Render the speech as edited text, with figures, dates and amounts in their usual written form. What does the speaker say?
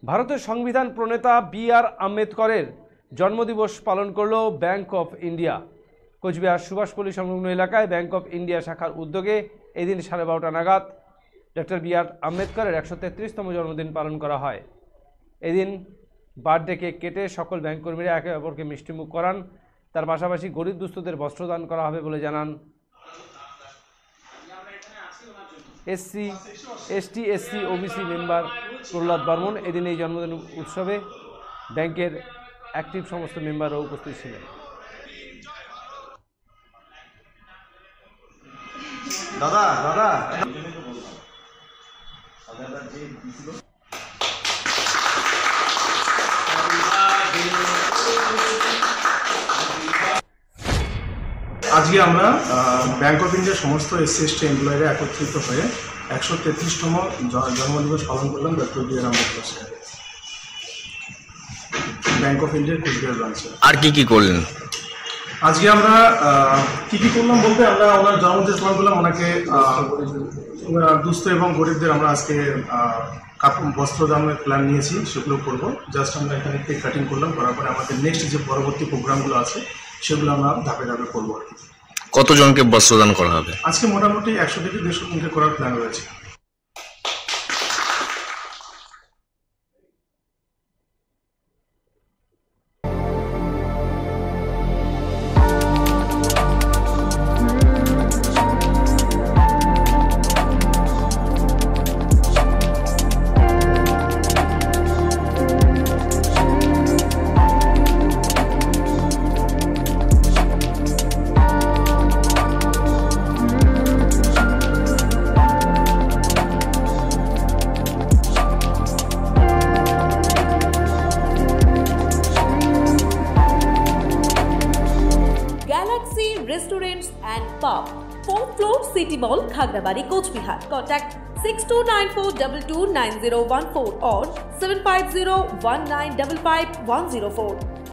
ভারতের সংবিধান প্রণেতা বি.আর. আম্বেদকরের জন্মদিবস পালন করল bank of India. Cooch Behar Subhaspally সংলগ্ন এলাকায় ব্যাংক অফ ইন্ডিয়া শাখার উদ্যোগে এদিন 12:30 নাগাদ ডক্টর বি.আর. আম্বেদকরের 133তম জন্মদিন পালন করা হয়। এদিন বার্থডে কেক কেটে সকল ব্যাংক কর্মীরা একে অপরকে মিষ্টিমুখ করান। তার পাশাপাশি গরিব দুস্থদের বস্ত্রদান করা হবে বলে জানান ST OBC member Prahlad Barman. এদিন এই জন্মদিন উৎসবে ব্যাংকের অ্যাক্টিভ সমস্ত মেম্বারও উপস্থিত ছিলেন। আজকে আমরা ব্যাংক অফ ইন্ডিয়ার সমস্ত এসসি এমপ্লয়িরা একত্রিত হয়ে 133তম জন্মদিবস পালন করলাম doctor B R. Ambedkar sir, bank of ইন্ডিয়ার কোচবিহার ব্রাঞ্চে। আর কি করলেন আজকে আমরা কি করলাম বলতে আমরা ওনার জন্মদিন পালন করলাম। ওনাকে দুস্থ এবং গরিবদের আমরা আজকে বস্ত্রদানের প্ল্যান নিয়েছি, সেগুলো করবো। জাস্ট আমরা এখানে কেক কাটিং করলাম, করার পরে আমাদের নেক্সট যে পরবর্তী প্রোগ্রামগুলো আছে সেগুলো আমরা ধাপে ধাপে করবো আর কি। কতজনকে বস্ত্রদান করা হবে? আজকে মোটামুটি 100 থেকে 150 জনকে করার প্ল্যান রয়েছে। Galaxy Restaurants and Pub, 4th floor, City Mall, Khagrabari, Kochbihar. Contact 6294229014 or 75019555104.